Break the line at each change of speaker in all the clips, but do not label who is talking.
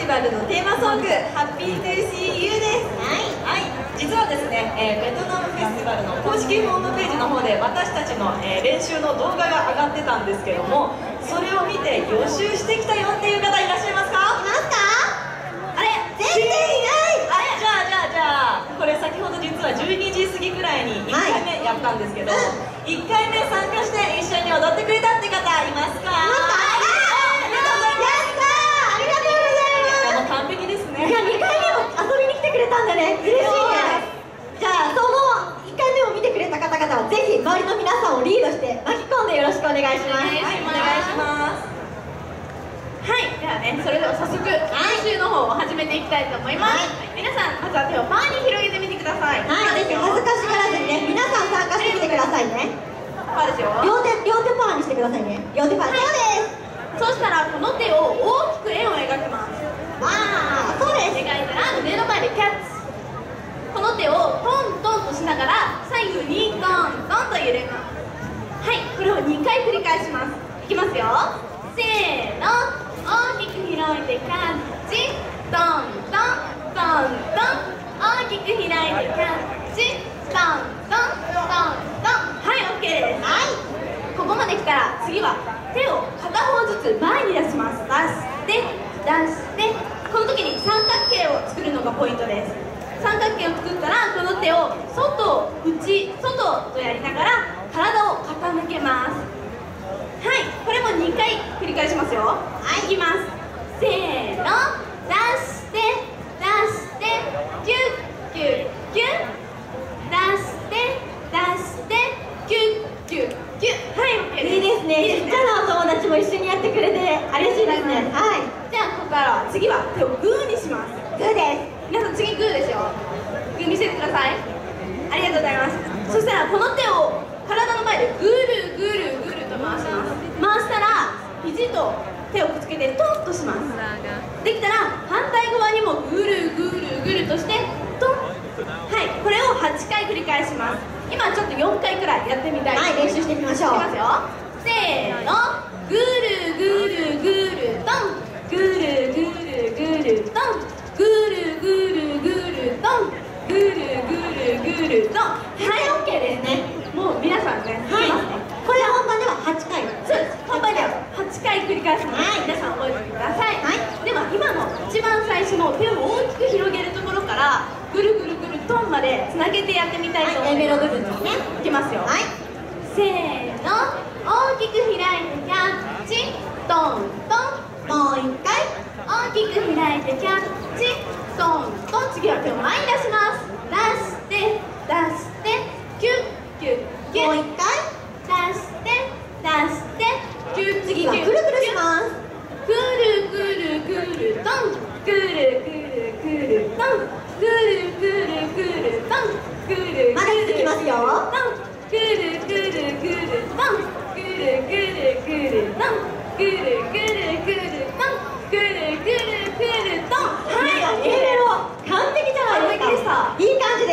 バルのテーマソング「ハッピートゥーシーユー」です。はい、実はですね、ベトナムフェスティバルの公式ホームページの方で私たちの、練習の動画が上がってたんですけども、それを見て予習してきたよっていう方いらっしゃいますか？
いますか？
あれ全然いない。あれじゃあこれ先ほど実は12時過ぎぐらいに1回目やったんですけど、1回目参加して一緒に踊ってくれたって方いますか？完璧ですね。
いや、2回目も遊びに来てくれたんだね。嬉しいね。じゃあその1回目を見てくれた方々はぜひ周りの皆さんをリードして巻き込んでよろしくお願いします。
はい、お願いします。
はい、ではね、それでは早速練習の方を始めていきたいと思います。皆さんまずは手をパーに広げてみてください。
はい、ぜひ恥ずかしがらずにね、皆さん参加してみてくださいね。
パーですよ。
両手パーにしてくださいね。両手パー。
そうです。そしたらこの手を大きく円を描きます。
そうです。
描いたら胸の前でキャッチ。この手をトントンとしながら左右にトントンと揺れます。はい、これを2回繰り返します。いきますよ。せーの、大きく広いてキャッチ、トントントントン、大きく開いてキャッチ、トントントントン。はい、 OK です。はい、ここまで来たら次は手を片方ずつ前に出します。出してこの時に三角形を作るのがポイントです。三角形を作ったらこの手を外内外とやりながら体を傾けます。はい、これも2回繰り返しますよ。はい、いきます。せーの、出してキュッキュッキュッ、出してキュッキュッキュッ。はい、 OK です。
いいですね。ちっちゃなお友達も一緒にやってくれて嬉しいですね。はい、
じゃあここからは次は手をグーにします。
グーです。
皆さん次グーですよ。グー見せてください。ありがとうございます。そしたらこの手を体の前でぐるぐるぐると回します。回したら肘と手をくっつけてトンとします。できたら反対側にもぐるぐるぐるとしてトン。はい、これを8回繰り返します。今ちょっと4回くらいやってみたいと思います。
はい、練習してみましょう。
いきますよ。せーの、ぐるぐるぐるトン、ぐるぐるぐるトン、ぐるぐるぐるトン、ぐるぐるぐるトン。はい、 OK ですね。もう皆さんね、
はい、これ本番では8回。
そうです。本番では8回繰り返すので、皆さん覚えておいてください。はい、では今の一番最初の手を大きく広げるところからぐるぐるぐるトンまでつなげてやってみたいと思います。
A メロ部分ですね。
いきますよ。はい、せーの、大きく開いてキャッチ、トントン。
もう1回
大きく開いてキャッチ、トントン。次は手を前に出します。出してキュッキュッキュッ。
もう1回
出してキュッ。
次はくるくるします。
くるくるくるトン、くるくるくるトン、くるくるくるトン、くる
まだ続きますよ。
くるくるくるトン、くるくるくるトン、くるくるくるトン、くるくるくるトン。はい、
A メロ完璧じゃないですか。いい感じです。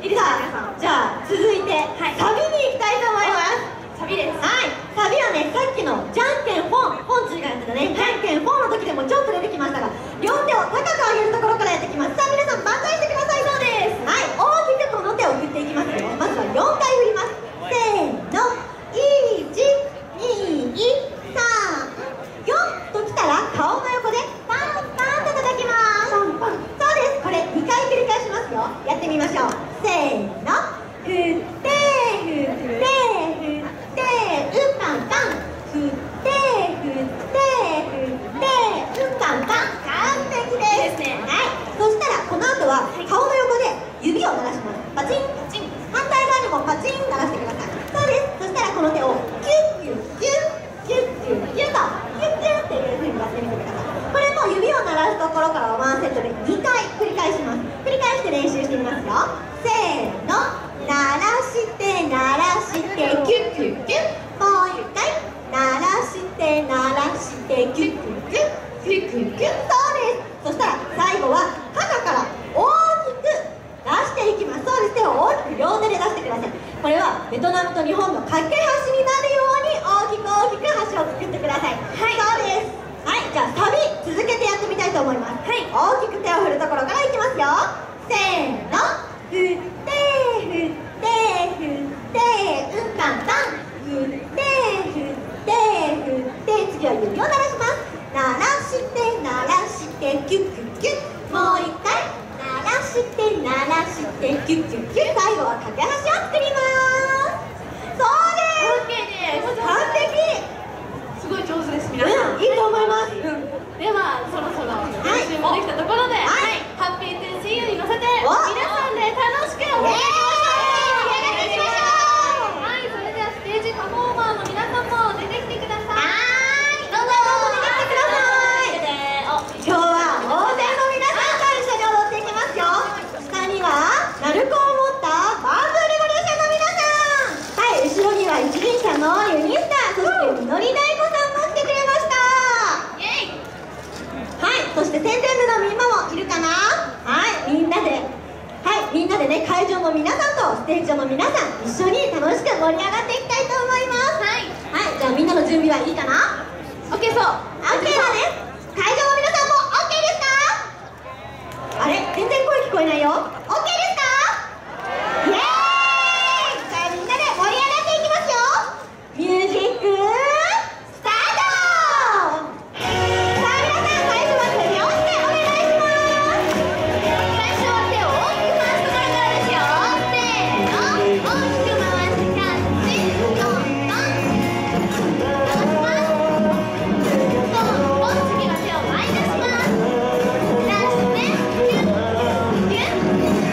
いいですか、皆さん。
じゃあ続いてサビに行きたいと思います。
サビです。
はい、サビはね、さっきのじゃんけんポンチがやってたね、じゃんけんポンの時でもちょっと出てきましたが、両手を高く上げるところからやってきます。さあ皆さん万歳してください。そうです。はい、大きくこの手を振っていきますよ。まずは4回振ります。せーの、1、2、3、4ときたら顔の横でパンパンと叩きます。そうです。これ2回繰り返しますよ。やってみましょう。せーの、振って振って振ってうんパンパン、振って振って振ってうんパンパン。完璧ですね。はい、そしたらこの後は顔の横で指を鳴らします。パチンパチン。反対側にもパチン鳴らしてください。そうです。そしたらこの手をキュッキュッキュッキュッキュッキュッとキュッキュッっていう風にやってみてください。これも指を鳴らすところからワンセットで2回繰り返します。繰り返して練習してみますよ。せーの、鳴らして鳴らしてキュッキュッキュッ。もう1回鳴らして鳴らしてキュッキュッキュッキュッキュッキュッ。そうです。そしたら最後は肩から大きく出していきます。そうです。手を大きく両手で出してください。これはベトナムと日本の架け橋になるように大きく大きく橋を作ってください。はい、そうです。はい、じゃあサビ続けてやってみたいと思います。
はい
大きく手を振るところからいきますよ。せーの、振って振って振ってうんかんぱん、振って振って振って次は指を鳴らします。鳴らして鳴らしてキュッキュッキュッ、もう一回鳴らして鳴らしてキュッキュッキュッ、最後は架け橋を作ります。そうです、
OK です。
完璧。
すごい上手です、皆さん。
いいと思います。
ではそろそろ練習もできたところで、はいハッピートゥーシーユーに乗せて皆さんで楽しく盛り上げましょう。はい、それではステージパフォーマーの皆さんも出てきてください。
どうぞ出てきてください。今日は大勢の皆さんと一緒に踊っていきますよ。下には鳴子を持ったバンブーレボリューションの皆さん、はい、後ろには一輪車のユニスター、そしてみのり大子さんも来てくれました。
イエイ。
はい、そして天然部のみんなもいるかな。はい、みんなでね、会場の皆さんとステージ上の皆さん一緒に楽しく盛り上がっていきたいと思います。はい、じゃあみんなの準備はいいかな。
OK そう。
OK だね。会場の皆さんも OK ですか。あれ、全然声聞こえないよ。 OK ですか。イエーイ。じゃあみんなで盛り上がっていきますよ。ミュージックスタート。さあ皆さん、最初は手拍子でお願いします。
最初は手を大きく回すところからですよ。せーの、大きく回してキャッチ、トントン回します。トントン、次は手を前に出します。出してキュッキュッ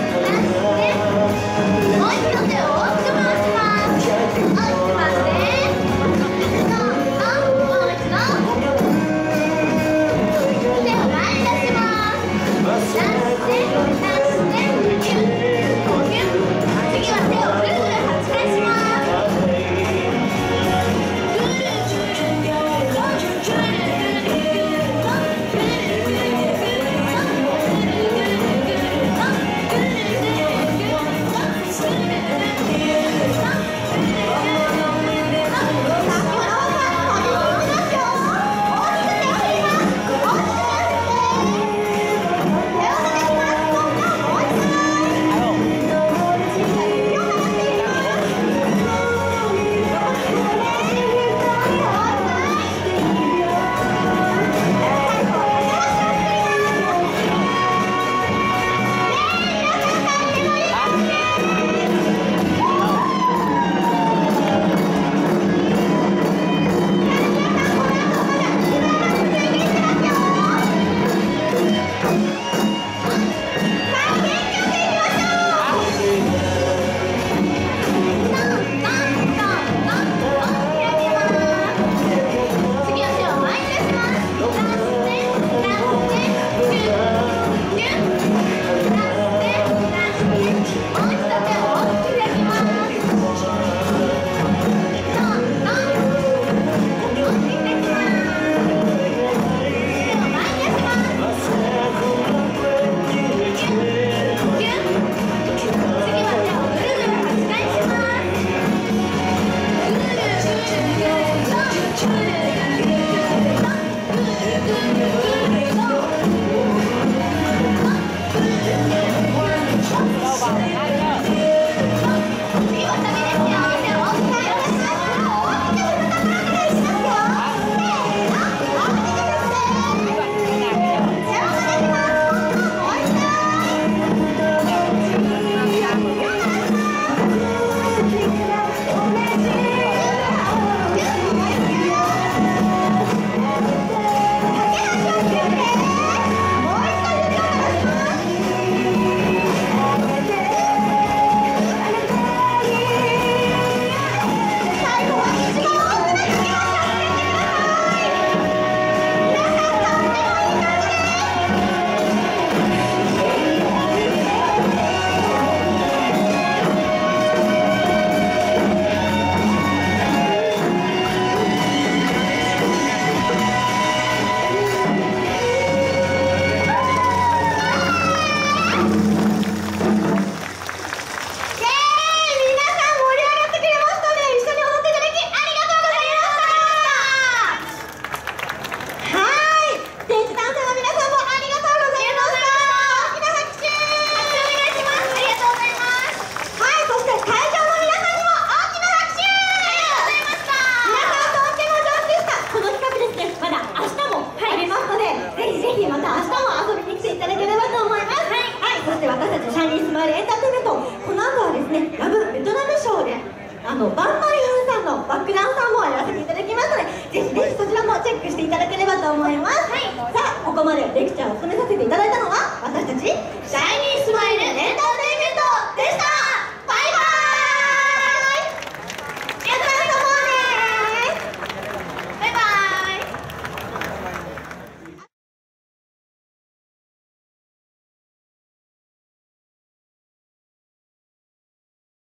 マイルエンターテインメント、この後はですね、ラブベトナムショーでバンマリンさんのバックダンサーもやらせていただきますので、ぜひぜひそちらもチェックしていただければと思います。はい、さあここまでレクチャーを務めさせていただいたのは私たちシャイニースマイルエンターテインメント